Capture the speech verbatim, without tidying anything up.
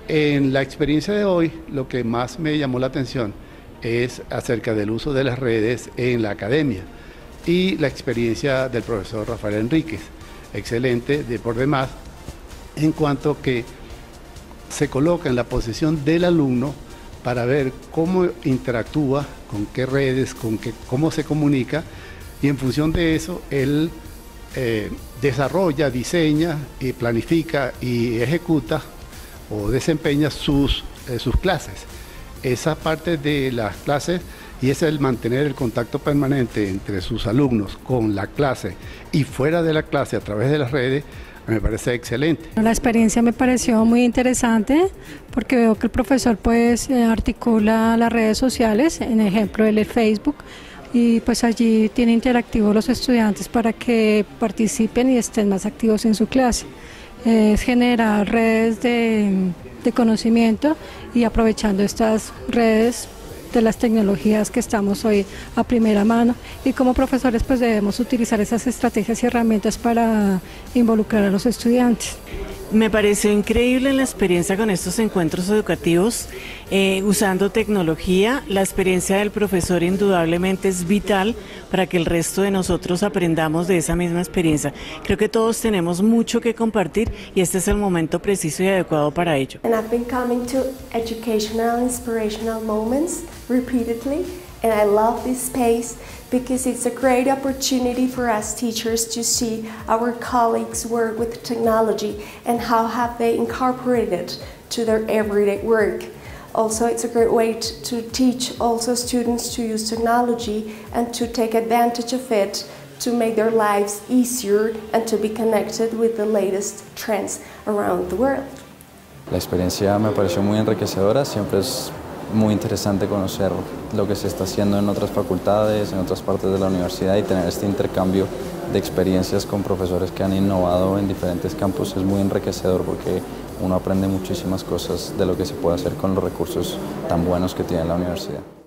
En la experiencia de hoy, lo que más me llamó la atención es acerca del uso de las redes en la academia y la experiencia del profesor Rafael Enríquez, excelente de por demás, en cuanto que se coloca en la posición del alumno para ver cómo interactúa, con qué redes, con qué, cómo se comunica, y en función de eso él eh, desarrolla, diseña, y planifica y ejecuta o desempeña sus, eh, sus clases. Esa parte de las clases y es el mantener el contacto permanente entre sus alumnos con la clase y fuera de la clase a través de las redes, me parece excelente. La experiencia me pareció muy interesante porque veo que el profesor pues articula las redes sociales, en ejemplo el Facebook, y pues allí tiene interactivos los estudiantes para que participen y estén más activos en su clase. Es generar redes de, de conocimiento y aprovechando estas redes de las tecnologías que estamos hoy a primera mano, y como profesores pues debemos utilizar esas estrategias y herramientas para involucrar a los estudiantes. Me pareció increíble la experiencia con estos encuentros educativos, eh, usando tecnología. La experiencia del profesor indudablemente es vital para que el resto de nosotros aprendamos de esa misma experiencia. Creo que todos tenemos mucho que compartir y este es el momento preciso y adecuado para ello. And I've been coming to educational, inspirational moments repeatedly, and I love this space because it's a great opportunity for us teachers to see our colleagues work with technology and how have they incorporated to their everyday work. Also, it's a great way to teach also students to use technology and to take advantage of it to make their lives easier and to be connected with the latest trends around the world. La experiencia me pareció muy enriquecedora, siempre es muy interesante conocer lo que se está haciendo en otras facultades, en otras partes de la universidad, y tener este intercambio de experiencias con profesores que han innovado en diferentes campos es muy enriquecedor porque uno aprende muchísimas cosas de lo que se puede hacer con los recursos tan buenos que tiene la universidad.